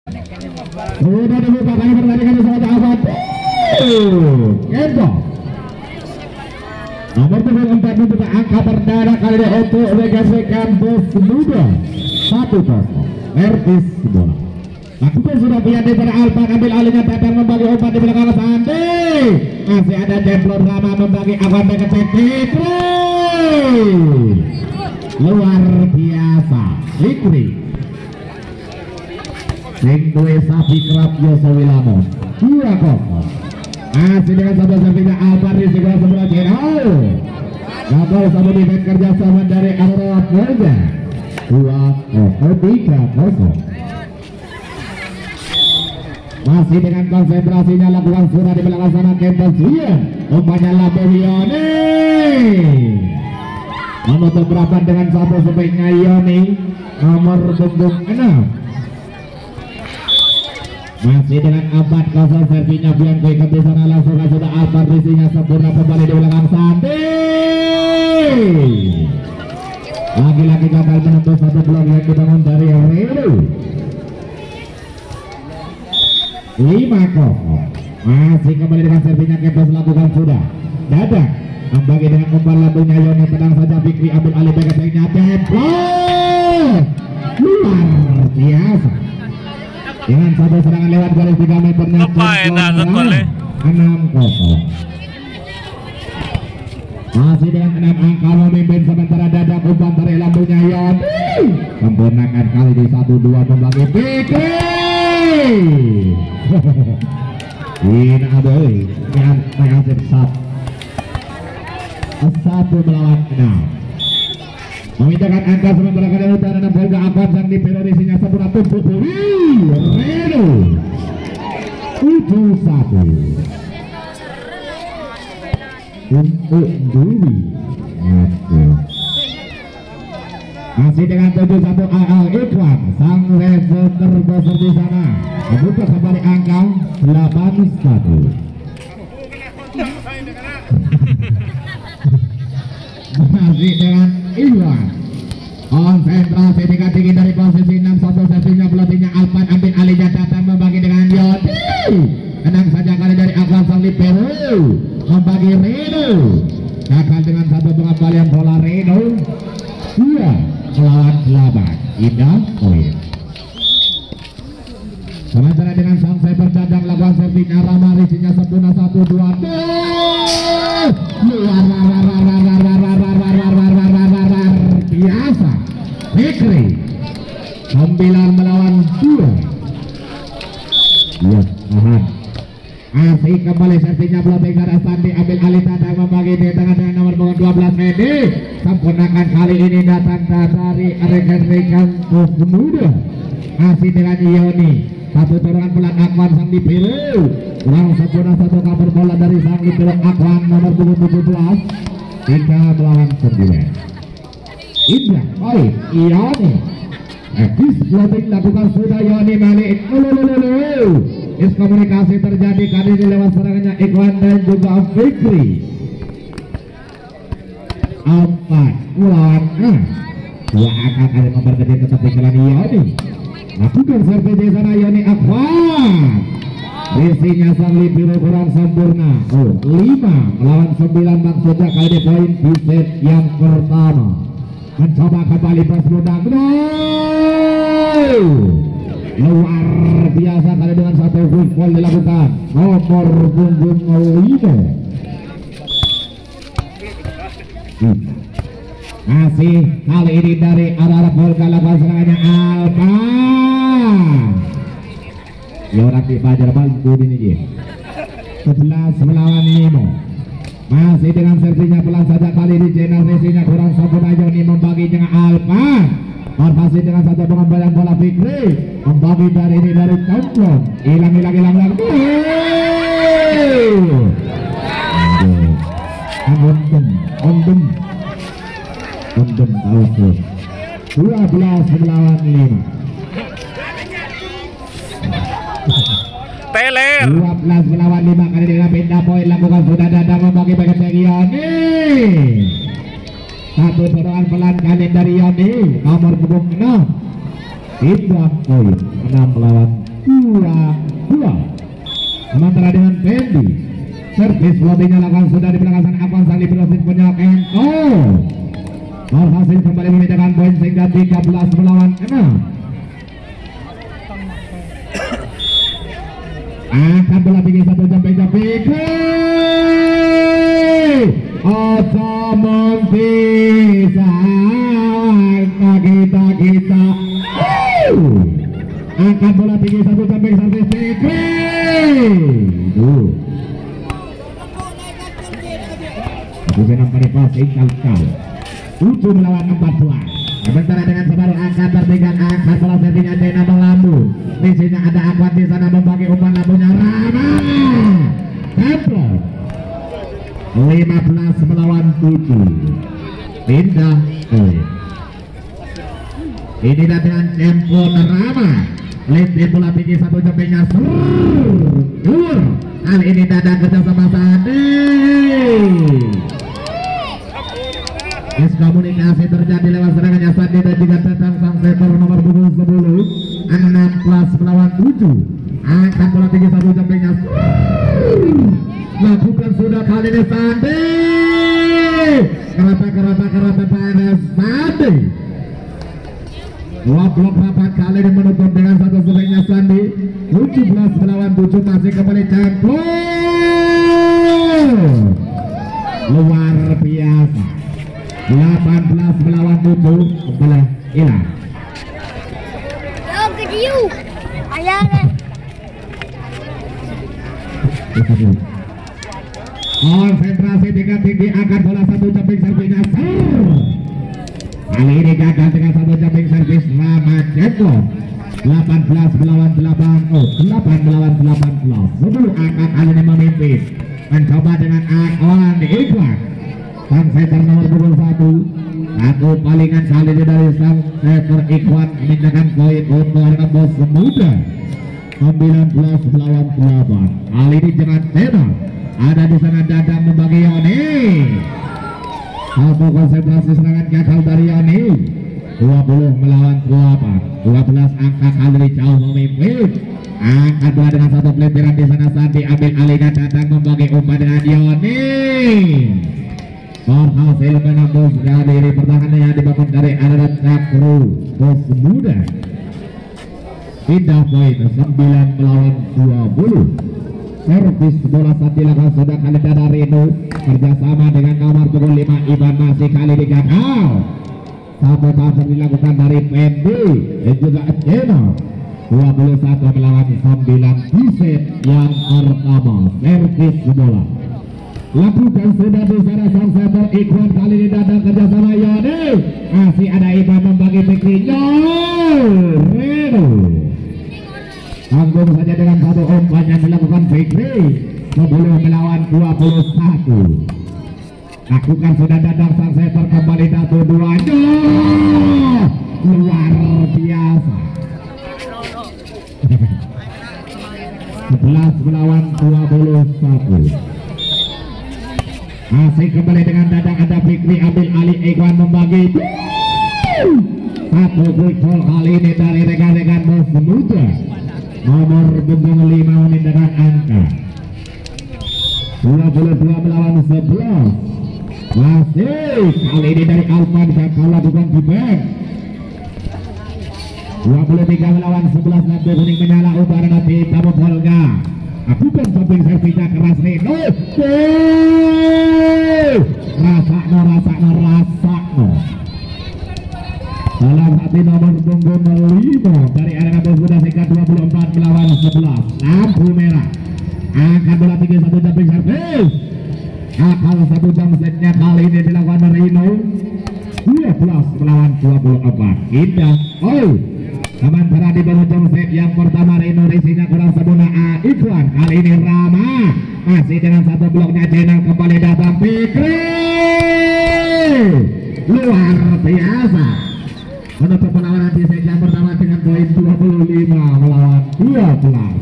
Sudah dibuka kali pertandingan di sahabat Ahmad. Endo. Nomor 4 membuka angka perdana kali ini untuk WGC Kampus Muda 1-0. Ertis bola. Lakukan sudah pihak daripada Alfa ambil alihnya Tatang membagi umpan di belakang Sandi. Masih ada Jemplon Rama membagi awan ke Fikri. Luar biasa. Fikri. Sing duwe sapi kerap Yosawi Lamon 2-0. Masih dengan satu sapinya Alvar di segera sebelah channel. Gagal sama defense kerjasama dari Aurora Polda 2-3-0. Masih dengan konsentrasinya lakukan surah di belakang sana Kempel Zian. Umpannya Labohione menutup rapat dengan satu sebaiknya Yoni nomor 6. Masih dengan 4-0 servinya Bianco ke sana langsung sudah Alvar isinya sempurna kembali di belakang Sandi. Lagi-lagi gagal menembus satu blok yang dibangun dari Reno. 5-0. Masih kembali dengan servinya Kempes lakukan sudah Dadak membagi dengan umpan labunya Yoni tenang saja Fikri ambil alih backnya Jemplon luar biasa dengan satu serangan lewat garis 3 meternya 6-0. Masih dengan 6 angka memimpin sementara Dadak umpan tarik lambungnya Yoni sempurnakan kali di 1-2 membagi Fikri. Ini aboy dengan mengasih satu melawan 6. Memindahkan angka sementara kali utara dan Polga Avan sang diperiodisinya sempurna tumpuk Reno 7-1 untuk Dewi. Masih dengan 7-1 AL Ikhwan sang reporter besar di sana membuka kembali angka 8-1. Masih dengan Iwan konsentrasi tinggi dari posisi 6-1 servinya pelatihnya Alvan ambil alihnya datang membagi dengan Yodi tenang saja kali dari Akwan sang libero membagi Reno gagal dengan satu pengembalian bola Reno 2 melawan 8 indah poin. Sementara dengan sang cyber Dadang lakukan servinya Rama risinya sempurna 1-2 biasa Fikri 9 melawan 2. Iya tahan masih kembali servinya blocking dari Sandi ambil alih Dadang membagi di tengah dengan nomor 12 Medi sempurnakan kali ini datang dari rekan-rekan Muda. Masih dengan Yoni satu dorongan pelan Akwan sang dipilih kurang sempurna satu kabur bola dari sang dipilih Akwan nomor 17 3 melawan 9. Indah poin Yoni habis loading lakukan sudah Yoni balik komunikasi terjadi kali ini lewat serangannya Ikhwan dan juga Fikri 4 melawan 6. Dua angka kali memperkecil ketertinggalan Yoni lakukan servis di sana Yoni Akwan risinya sang libero kurang sempurna 5 melawan 9 maksudnya kali ini poin di set yang pertama. Mencoba kembali pas muda luar biasa kali dengan satu quick ball dilakukan nomor punggung 5. Masih kali ini dari arah Polga lakukan serangannya Alfa Yorati Fajar bantu ini 11 melawan 5. Masih dengan servinya pelan saja kali ini generasinya kurang sempurna Yoni membagi dengan Alfa masih dengan satu pengembalian bola Fikri membagi dari ini dari Tomplon hilang untung tahu tuh 12 melawan 5. Peler 12 melawan 5 kali dengan pindah poin lakukan sudah Dadang membagi bagian Yoni satu dorongan pelan kali dari Yoni nomor punggung 6 pindah poin 6 melawan 2. Sementara dengan Fendi, servis lobbynya lakukan sudah di belakang sana. Avanza Liberosin penyok Enko berhasil kembali memindahkan poin sehingga 13 melawan 6. Angkat bola tinggi satu jumping Otomong bisa kita angkat bola tinggi satu jumping servis Pikri nampak passing kau 7 melawan 14. Sementara dengan sebaru angkat tertinggal angkat bola servinya Dena melambung. Di sini ada Akwat di sana membagi umpan lambungnya Rama. Tempo 15 melawan 7. Pindah ini dengan tempo Rama. Lempar bola tinggi satu jumpingnya Sur. Kali ini Dada kerja sama Sandi. Miskomunikasi terjadi lewat serangannya Sandi dan juga datang sang setor nomor 10 16 melawan 7. Angkat bola tinggi satu jumpingnya lakukan sudah kali ini Sandi. Kerata pada Sandi. Dua blok rapat kali ini menutup dengan satu seringnya Sandi. 17 melawan 7 masih kembali campur. Luar biasa. 18 melawan 7 kembali hilang. Konsentrasi tinggi akan bola satu jumping servinya kali ini gagal dengan satu jumping servis Ramadjeko. 18 melawan 8 melawan 18. Sebelum angkat kali ini memimpin mencoba dengan Akon Ikhwan sang setter nomor 21. Satu palingan kali ini dari sang setter Ikhwan memindahkan poin untuk harga bos muda 19 melawan 8. Kali ini dengan Dena ada di sana Dadang membagi Yoni. Satu konsentrasi serangan gagal dari Yoni. 20 melawan 8. 12 angka kali ini jauh memimpin. Angkat bola dengan satu pelintiran di sana Sandi ambil alih dan Dadang membagi umpan dengan Yoni. Berhasil menembus dari pertahanan yang dibangun dari arah Cakru bos muda. Pindah poin 9 melawan 20. Servis bola saat dilakukan sudah kali dari Reno kerjasama dengan nomor 5 Iban masih kali digagal. Satu pasar dilakukan dari Pendi dan juga Jeno. 21 melawan 9 di set yang pertama. Servis bola lakukan sudah di sana sang setter Ikhwan kali ini Dadang kerjasama Yoni. Masih ada Iban membagi Pikrinya Reno. Tanggung saja dengan satu umpan yang dilakukan Fikri 10 melawan 21. Lakukan sudah Dadang sang setter kembali satu duanya luar biasa. 11 melawan 21. Masih kembali dengan Dadang ada Fikri ambil alih Ikhwan membagi. Satu quick ball kali ini dari rekan-rekan bos muda. Nomor 5 memindahkan angka 22 melawan 11. Masih kali ini dari Alvan Jakala bukan di back. 23 melawan 11. Lampu kuning menyala utara nanti Tamu Polga. Lakukan jumping servisnya keras Reno. Rasakno dalam hati nomor punggung 5 dari arena bos muda singkat 24 melawan 11. Lampu merah. Angkat bola tinggi satu jumping servis. Akal satu jam setnya kali ini dilakukan Marino. 12 melawan 24. Indah. Sementara di bawah jam set yang pertama Reno resinya kurang sempurna Ikhwan. Kali ini Rama masih dengan satu bloknya Jenal kembali datang Fikri. Luar biasa. Menutup perlawanan di set yang pertama dengan poin 25 melawan 12.